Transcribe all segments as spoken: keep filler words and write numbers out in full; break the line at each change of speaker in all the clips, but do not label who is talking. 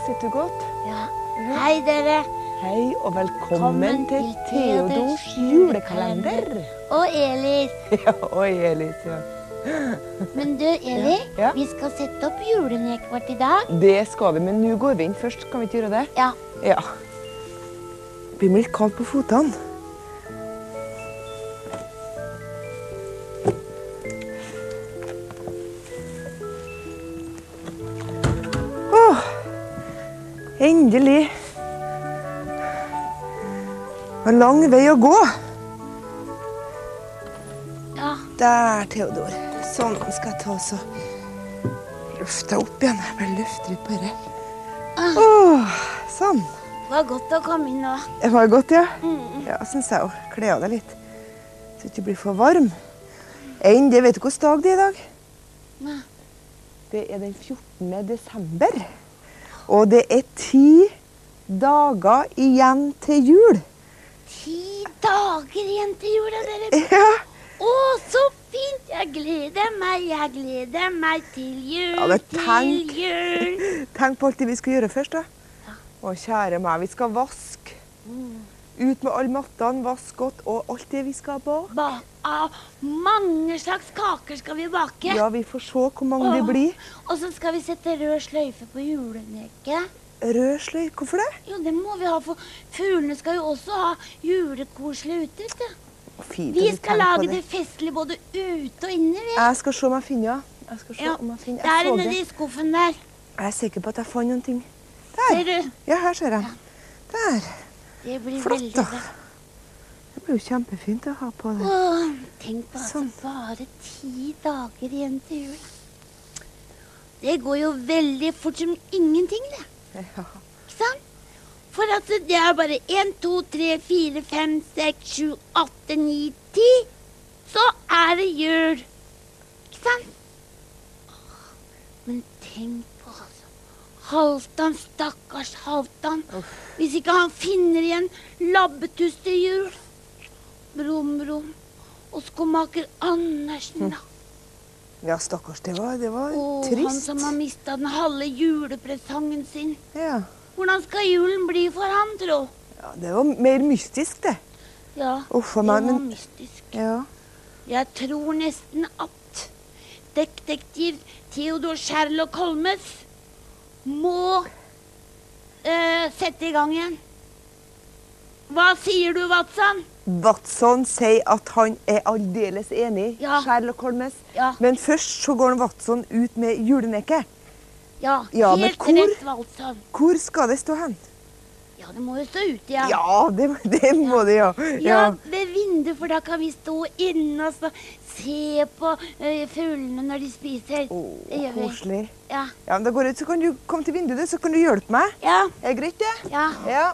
sitter du godt?
Ja. Hei, dere.
Hei, og velkommen
Velkommen
til
til
Theodors
Theodors
julekalender.
Og Elis.
Ja, oi, Elis, ja.
Men du, Eli,
Ja.
vi skal sette opp juleneket vårt i dag.
Det skal vi, men nå går vi inn først. Kan vi ikke gjøre det?
Ja.
Ja. Det blir litt kaldt på fotene. Åh, endelig. Det var lang vei å gå.
Ja.
Der, Theodor. Sånn skal jeg ta oss og lufte opp igjen. Jeg bare løfter litt på det. Åh, sånn.
Det var godt å komme inn nå.
Det var godt, ja.
Mm.
Ja, synes jeg også. Kle av deg litt. Så du ikke blir for varm. En, det vet du hvilken dag det er i dag?
Nei.
Det er den fjortende desember. Og det er ti dager igjen til jul.
Ti dager igjen til jula, dere.
Ja.
Å, så fint! Jeg gleder meg, jeg gleder meg til jul,
Ja, men tenk.
til jul.
Tenk på alt det vi skal gjøre først, da.
Ja.
Å, kjære meg, vi skal vaske.
Mm.
Ut med alle mattene, vaske godt, og alt det vi skal bake.
Ba av mange slags kaker skal vi bake.
Ja, vi får se hvor mange det
Åh,
blir.
Og så skal vi sette rød sløyfe på juleneket.
Rød sløy, hvorfor det?
Jo, det må vi ha, for fuglene skal jo også ha julekoselig ute, vet du.
Fint,
Vi
at du
skal
tenker på
lage det festlig både ute og inne, vi.
Jeg skal se om jeg finner det. Jeg skal se
Ja,
om jeg finner.
der
Jeg så
nede
det.
i skuffen der.
Jeg er sikker på at jeg fant noen ting.
Ser
Der.
du?
Ja, her ser jeg. Der.
Det blir
Flott,
veldig
da.
bra.
Det blir jo kjempefint å ha på det.
Åh, tenk på altså
Sånn.
bare ti dager igjen til jul. Det går jo veldig fort som ingenting, det.
Ja.
Ikke sant? For altså, det er bare en, to, tre, fire, fem, seks, sju, åtte, ni, ti. Så er det jul. Ikke sant? Åh, men tenk på altså. Halvdan, stakkars Halvdan.
Uff.
Hvis ikke han finner igjen labbetuss til jul. Brum, brum. Og skomaker Andersen, da.
Ja, stakkars, det var, det var
Og han
trist.
som har mistet den halve julepresangen sin.
Ja.
Hvordan skal julen bli for han, tro?
Ja, det var mer mystisk, det.
Ja,
Uff,
det
meg,
var
men-
mystisk.
Ja.
Jeg tror nesten at detektiv Theodor Sherlock Holmes må eh, sette i gang igjen. Hva sier du, Watson?
Watson sier at han er aldeles enig,
Ja.
Sherlock Holmes.
Ja,
Men først så går Watson ut med juleneket.
ja,
Ja, men
helt
hvor-
rett, Watson.
Hvor skal det stå hen?
Ja, det må jo stå ute, ja.
Ja, det, det må det, ja.
Ja, ved vinduet, for da kan vi stå inne og så se på eh, fuglene når de spiser.
Åh,
Det gjør vi.
koselig.
Ja,
Ja, men da går jeg ut, så kan du komme til vinduet, så kan du hjelpe meg.
ja,
Er det greit, det?
ja.
Ja.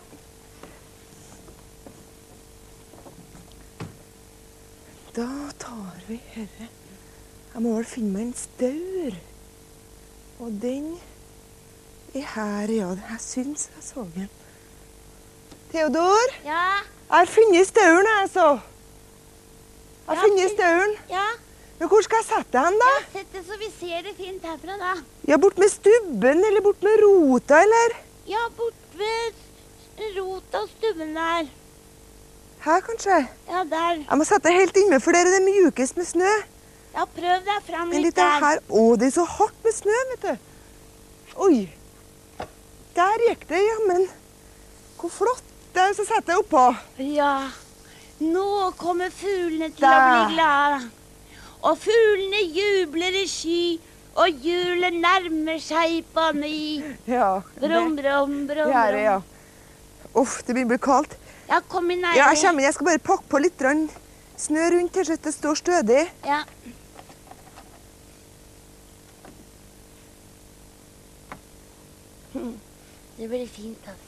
Da tar vi herre. Jeg må vel finne meg en staur. Og den er her, ja. Jeg syns jeg så den. Theodor,
Ja,
jeg har funnet stauren, jeg, så. Jeg har
Ja,
funnet
fint.
stauren.
ja.
Men hvor skal jeg sette den, da?
Sett det så vi ser det fint herfra, da.
Ja, bort med stubben, eller bort med rota, eller?
Ja, bort ved rota og stubben der.
Her, kanskje?
Ja, der.
Jeg må sette det helt inne, for der er det mjukest med snø.
Ja, prøv deg fram
Men
litt
litt
der.
her. Å, det er så hardt med snø, vet du. Oi. Der gikk det, jammen. Hvor flott. Der, så setter jeg oppå.
Ja, nå kommer fuglene til å
Der.
bli glade. Og fuglene jubler i sky, og julen nærmer seg på ny.
Ja.
Brum, brum, brum,
Det er det, ja.
brum.
Uff, det begynner å bli kaldt.
Ja, kom inn
Ja, jeg
nærmere.
kommer inn. Jeg skal bare pakke på litt grann snø rundt her, så det står stødig.
Ja. Hm, det blir fint, altså.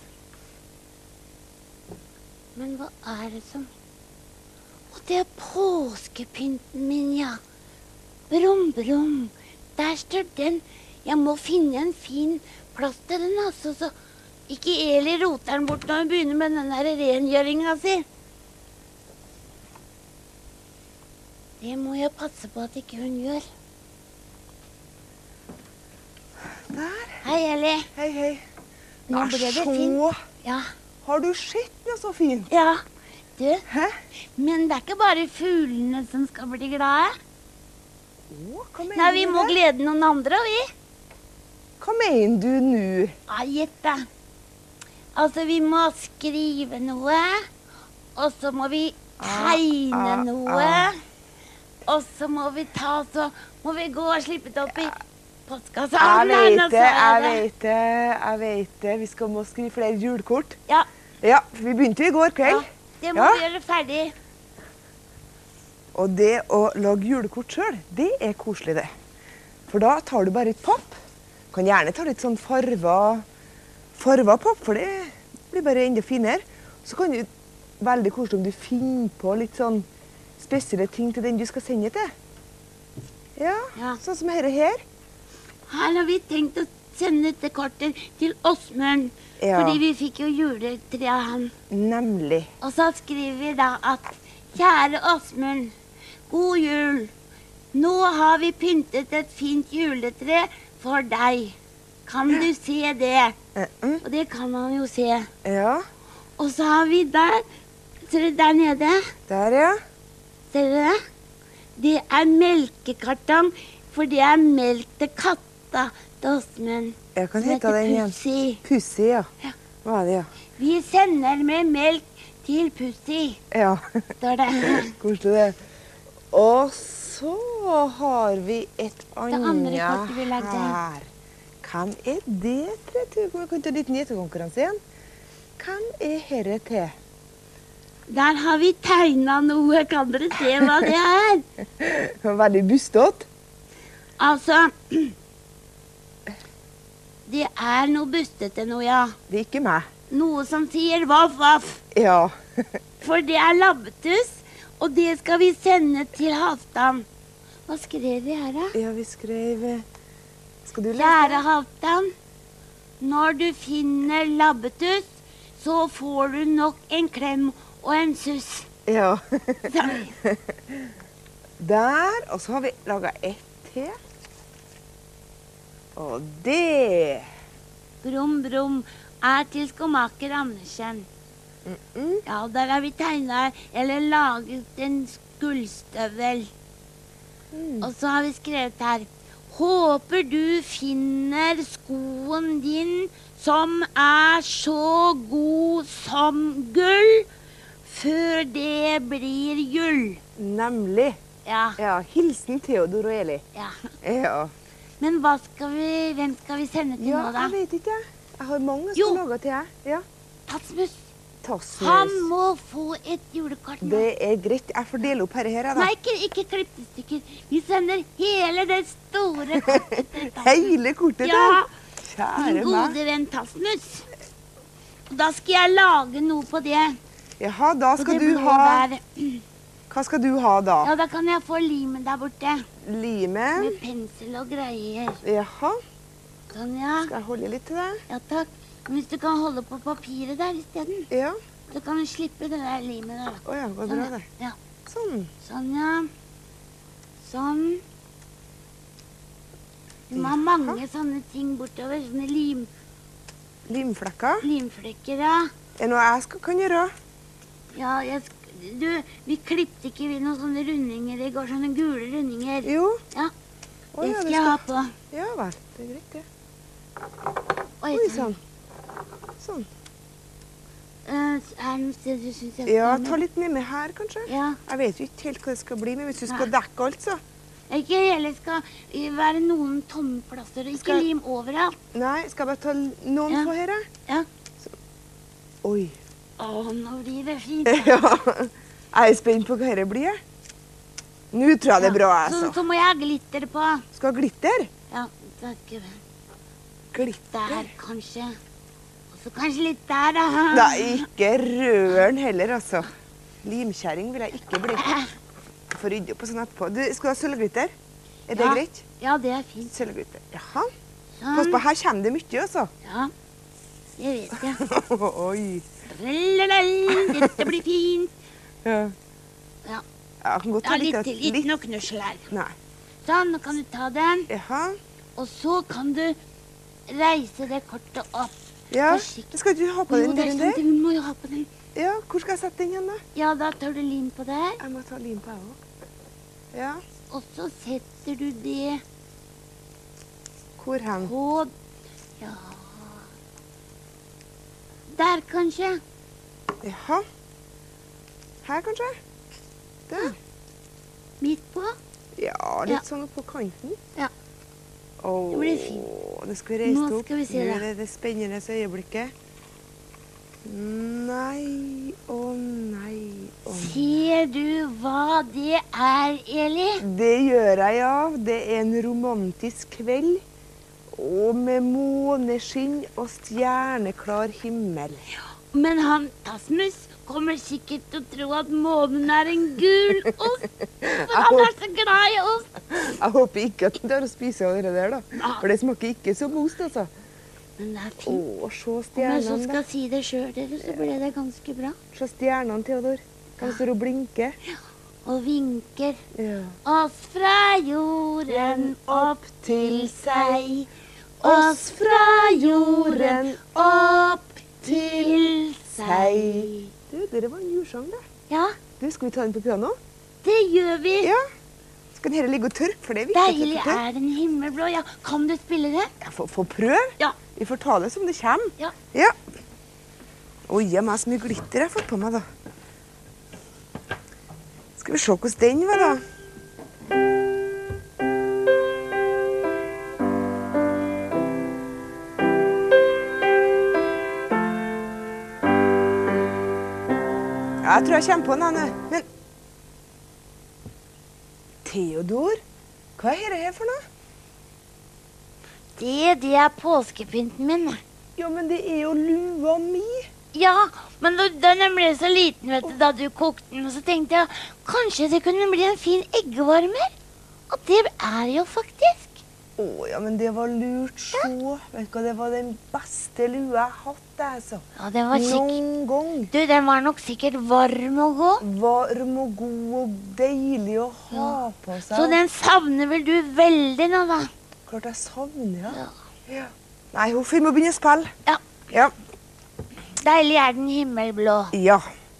Men hva er det som... Å, det er påskepynten min, ja. Brum, brum. Der står den. Jeg må finne en fin plass til den, altså, så ikke Eli roter den bort når hun begynner med den der rengjøringa si. Det må jeg passe på at ikke hun gjør.
Der.
Hei, Eli.
Hei, hei.
Nå ble det fint. Ja.
Har du sett noe så fint?
Ja. Du,
Hæ?
men det er ikke bare fuglene som skal bli glade.
Å, hva mener
Nei, vi
du
må
det?
glede noen andre, vi.
Hva mener du nå?
Ja, gjett da. Altså, vi må skrive noe, og så må vi tegne
Ah, ah,
noe,
ah.
og så må vi ta, så må vi gå og slippe det opp i postkassa.
Jeg
Nei, nå
vet det,
sa
jeg
det.
vet det, jeg vet det. Vi skal må skrive flere julekort.
Ja,
Ja, vi begynte jo i går
ja,
kveld.
det må
Ja.
vi gjøre ferdig.
Og det å lage julekort selv, det er koselig det. For da tar du bare et papp. Kan gjerne ta litt sånn farva, farva papp, for det blir bare enda finere. Så kan du, veldig koselig om du finner på litt sånn spesielle ting til den du skal sende til. Ja,
Ja.
sånn som dette her.
Her har vi tenkt å sende dette kortet til Åsmund,
Ja.
fordi vi fikk jo juletre av han.
Nemlig.
Og så skriver vi da at kjære Åsmund, god jul. Nå har vi pyntet et fint juletre for deg. Kan du se det?
Eh, mm,
Og det kan han jo se.
Ja,
Og så har vi der, ser du der nede?
der ja.
Ser du det? Det er melkekartong, for det er melk til katta til Åsmund.
Jeg kan
som
hete den igjen.
Pussy.
Pussy, ja.
Ja.
Hva er det, ja?
Vi sender med melk til Pussy,
Ja,
står det.
koselig det. Og så har vi et
andre
annet
kortet vi lagde.
her. Hvem er det til? Vi kan ta en liten gjettekonkurranse igjen. Hvem er herre til?
Der har vi tegna noe. Kan dere se hva det er?
Veldig bustete.
Altså Det er noe bustete noe, ja.
Det er ikke meg.
Noe som sier voff, voff.
Ja.
For det er labbetuss, og det skal vi sende til Halvdan. Hva skrev vi her, da?
Ja, vi skrev eh, Skal du lese?
Kjære Halvdan. Når du finner labbetuss, så får du nok en klem og en suss.
Ja.
sa vi.
Der. Og så har vi laga ett til. Og det
Brum, brum er til skomaker Andersen.
mm,
Ja, der har vi tegna eller laget en gullstøvel.
mm.
Og så har vi skrevet her håper du finner skoen din som er så god som gull, før det blir jul.
Nemlig.
Ja,
Ja, hilsen Theodor og Eli.
ja.
Ja.
Men hva skal vi, hvem skal vi sende til
Ja,
nå, da?
jeg vet ikke. Jeg har mange
Jo.
som lager til deg. Ja.
Tatsmus.
Tassmus.
Han må få et julekort nå.
Det er greit. Jeg får dele opp her, her da.
Nei, ikke, ikke klippestykker. Vi sender hele det store kortet til Tatsmus.
Hele kortet
Ja,
der. Kjære
min
meg.
gode venn Tatsmus. Da skal jeg lage noe på det.
Jaha, da
På
skal
det
du
blå
ha
der.
Hva skal du ha da?
Ja, da kan jeg få limen der borte.
Limen?
Med pensel og greier.
Jaha.
Sånn, ja.
Skal jeg holde litt til deg?
Ja, takk. Men hvis du kan holde på papiret der isteden,
Ja.
så kan du slippe den der limen der. da.
Å ja, går
Sånn,
bra
ja.
det.
Ja.
Sånn.
Sånn, ja. Sånn. Du må ha mange sånne ting bortover. Sånne lim,
Limflekker.
limflekker, ja.
Er det noe jeg skal, kan gjøre?
Ja, jeg sk du, vi klippte ikke vi noen sånne rundinger i går. Sånne gule rundinger.
Jo.
Ja,
Å
det
ja,
skal
det
jeg ha
skal...
på.
Ja vel. Det er greit, det.
Oi,
Oi,
sånn.
sånn. Sånn.
Eh, er det noe sted du synes jeg
Ja,
skal
ta litt nedi her, kanskje.
Ja.
Jeg vet jo ikke helt hva det skal bli, men hvis du skal
Nei.
dekke alt, så.
Ikke heller skal eh, være noen tomme plasser. og Ikke
Skal-
lim overalt.
Nei, skal jeg bare ta noen
Ja.
få her, jeg?
Ja.
Oi.
Å, nå blir det fint.
Ja. Jeg er spent på hva dette blir. jeg. Nå tror jeg det er bra,
Så,
altså.
så må jeg ha glitter på.
Skal ha glitter?
Ja, takk.
Glitter?
Der, kanskje. Og så kanskje litt der, da.
Nei, ikke rør den heller, altså. Limkjæring vil jeg ikke bli. Jeg får rydde opp og sånn etterpå. Du, skal du ha sølvglitter? Er det
Ja.
greit?
Ja, det er fint.
Sølvglitter. Jaha.
Sånn.
Pass på, her kommer det mye, altså.
Ja, det vet jeg.
Oi.
Lalalal, dette blir fint.
Ja.
Ja,
Jeg kan godt
ja
ta
litt
litt.
til. Ikke noe knussel her.
Nei.
Sånn, nå kan du ta den.
Jaha.
Og så kan du reise det kortet opp.
Ja,
Forsiktig.
skal du ha på
Jo,
den
det er
døren
sant,
der?
vi må jo ha på den.
Ja, hvor skal jeg sette den igjen da?
Ja, da tar du lim på der.
Jeg må ta lim på her også. Ja,
Og så setter du det
hvor hen?
på... Ja... Der, kanskje.
Jaha. Her, kanskje? Der.
Midt på.
Ja, litt
Ja.
sånn opp på kanten.
Ja.
Åh,
Det blir fint.
det skal reise
Nå
opp.
skal vi se
Nå
det.
er det det spennende øyeblikket. Nei, å nei, å nei.
Ser du hva det er, Eli?
Det gjør jeg, ja. Det er en romantisk kveld. Og med måneskinn og stjerneklar himmel.
Men han Tasmus kommer sikkert til å tro at månen er en gul ost. For han er så glad i ost.
Jeg håper ikke at den tar og spiser av det der, da.
Ja.
For det smaker ikke som ost, altså.
Men det er
Å,
fint.
se
Om jeg så
stjernene, da.
skal si det sjøl, dere, så ble det ganske bra.
Se stjernene, Theodor. De står og blinker.
Og vinker
Ja.
oss fra jorden opp til seg.
Oss fra jorden opp til seg. Du, dere var en julesang, det.
Ja,
Du, skal vi ta den på piano?
det gjør vi.
Ja. Skal den her ligge og tørke, for det er viktig. at
Deilig
den tørker.
er den himmelblå. Ja, kan du spille det?
Ja, få, få prøve.
Ja.
Vi får ta det som det kommer.
Ja.
Ja. Oi, jeg har så mye glitter jeg har fått på meg, da. Skal vi se hvordan den var, da. Ja, jeg tror jeg kommer på den, Anne. Men Theodor, hva er dette her for noe?
Det, det er påskepynten min.
Ja, men det er jo lua mi.
Ja, men da, da den ble så liten, vet du, da du kokte den, så tenkte jeg kanskje det kunne bli en fin eggvarmer. Og det er jo faktisk.
Å, ja, men det var lurt så. Vet du hva, det var den beste lua jeg har hatt, altså.
Ja, den var sikkert...
Noen gang.
Du, den var nok sikkert varm og god.
Varm og god og deilig å ha på seg.
Så den savner vel du veldig nå, da?
Klart jeg savner, ja.
Ja.
Ja. Nei, hvorfor må begynne å spille?
Ja.
Ja.
Deilig er den himmelblå.
Ja.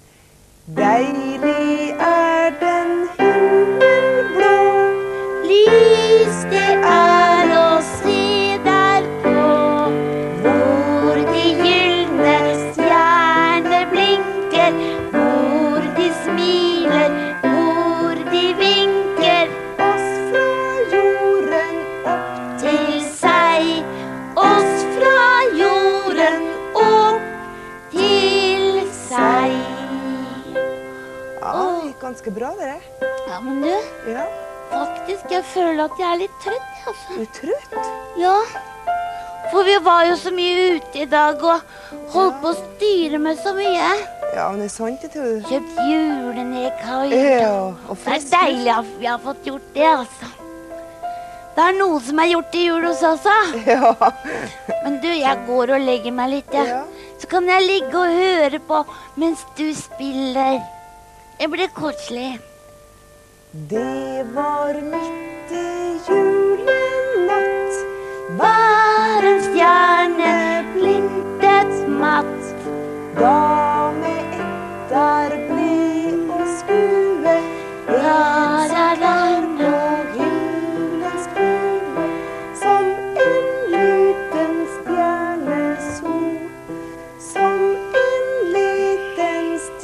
Deilig er den himmelblå.
Lys det er å se derpå, hvor de gylne stjerner blinker, hvor de smiler, hvor de vinker.
Oss fra jorden opp
Til seg, oss fra jorden opp til seg.
Ja, det gikk ganske bra, dere.
Ja, men du,
Ja.
faktisk, jeg føler at jeg er litt trøtt, altså.
Du er trøtt?
Ja, for vi var jo så mye ute i dag og holdt på å styre med så mye.
Ja, men det er sant, det, Theodor.
Kjøpt julenekai.
Ja, og
Det er
frisk.
deilig at vi har fått gjort det, altså. Det er noe som er gjort i jul hos oss, altså.
Ja.
Men du, jeg går og legger meg litt, jeg.
Ja.
Så kan jeg ligge og høre på mens du spiller. Det blir koselig.
Det var midt i julenatt.
Var en stjerne glimtet matt.
Da med ett er blid å skue.
Ja, da, da, da.
Julens bue. Som en liten stjernesol. Som en liten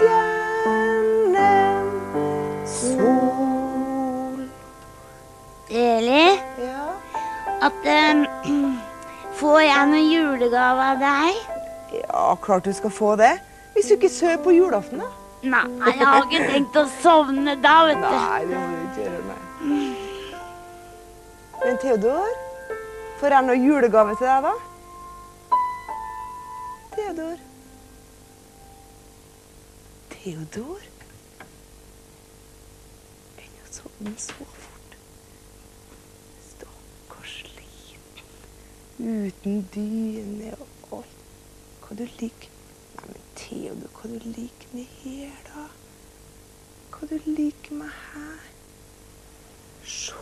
stjernesol.
Eli,
Ja.
at um, får jeg noen julegave av deg?
Ja, klart du skal få det. Hvis du ikke sover på julaften, da.
Nei, jeg har ikke tenkt å sovne da, vet du.
Nei, det må du ikke gjøre, nei. Men Theodor, får jeg noe julegave til deg, da? Theodor. Theodor? Den har sovnet så fort. Stakkars liten. Uten dyne og alt. Hva du liker? Nei, men Theodor, hva du liker med her, da? Hva du liker med her? Se.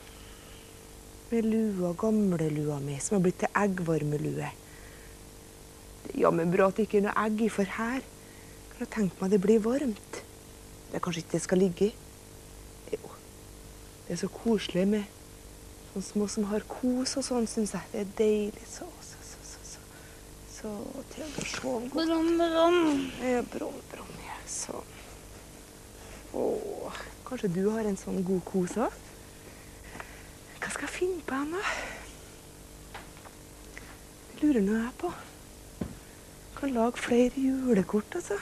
Med lua, gamle lua mi, som har blitt til eggvarmelue. Det er jammen bra at det ikke er noe egg i for her. Kan jeg tenke meg det blir varmt. Det er kanskje ikke det skal ligge i. Jo, det er så koselig med sånne små som har kos og sånn, synes jeg. Det er deilig. Så, så, så, så, så. Så, til å se godt.
Brom, brom.
Ja, brom, brom, ja, sånn. Åh, kanskje du har en sånn god kos også? Hva skal jeg finne på henne? Det lurer nå jeg på. Kan lage flere julekort, altså.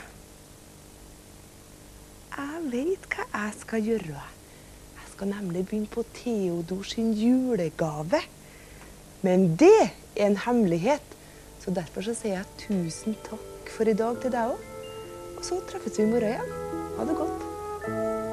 Jeg vet hva jeg skal gjøre. Jeg skal nemlig begynne på Theodor sin julegave. Men det er en hemmelighet. Så derfor så sier jeg tusen takk for i dag til deg også. Og så treffes vi i morgen igjen. Ha det godt.